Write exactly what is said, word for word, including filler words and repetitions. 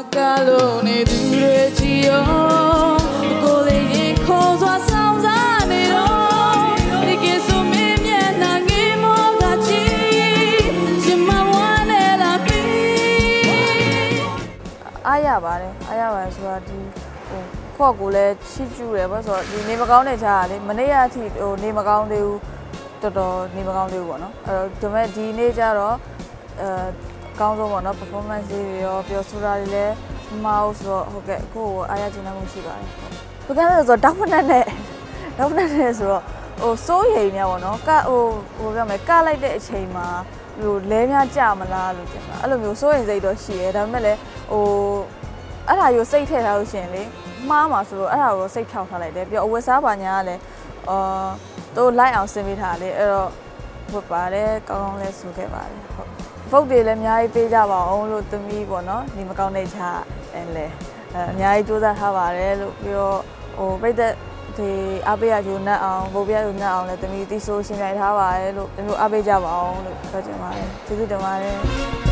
အားရပါတယ်အားရပါတယ်ဆိုတာဒီဟိုခေါ့ကိုလည်းချစ်ကျူးတယ်ပေါ့ဆိုတော့ဒီနေမကောင်းတဲ့ခြားကလေမနေ့ကအထိဟိုနေမကောင်းသေးဘူးတော်တော်နေမကောင်းသေးဘူးပေါ့နော်အဲ့တော့ဒါပေမဲ့ဒီနေ့ကျတော့အဲအကောင်းဆုံးပေါ့နော် performance တွေရောပြောဆိုတာတွေလည်းမအောင်ဆိုတော့ဟုတ်ကဲ့ကိုယ့်ကိုအားရကျဉ်းမှုရှိပါတယ်ပကန်းဆိုတော့တောက်ဖက်နဲ့တောက်ဖက်နဲ့ဆိုတော့ဟိုစိုးရိမ်နေပေါ့နော်ကဟိုဟိုပြောမယ်ကလိုက်တဲ့အချိန်မှာဟိုလဲများကြမလားလို့ပြောတာအဲ့လိုမျိုးစိုးရိမ်စိတ်တော့ရှိရဲဒါပေမဲ့လည်းဟိုအဲ့ဒါကိုစိတ်ထည့်ထားလို့ရှိရင်လေမှားမှာဆိုတော့အဲ့ဒါကိုစိတ်ထောက်ထားလိုက်တယ်ပြီးတော့အဝတ်စားပါညာကလည်းအာတို့လိုက်အောင်ဆင်ပေးထားလေအဲ့တော့ဝတ်ပါတယ်ကောင်းကောင်းလေးဆူခဲ့ပါတယ်ဟုတ်ဖုတ်တွေလည်းအများကြီးပေးကြပါအောင်လို့သမီးပေါ့နော်ဒီမကောင်းတဲ့ခြားအဲလေအဲအများကြီးစူးစမ်းထားပါတယ်လို့ပြီးတော့ဟိုပြိတ္တဒီအပေးရယူနတ်အောင်ဘိုးပြယူနတ်အောင်လည်းသမီးတီးဆိုးရှင်းပြထားပါတယ်လို့သမီးအပေးကြပါအောင်လို့ပြောချင်ပါတယ်ကျေးဇူးတင်ပါတယ်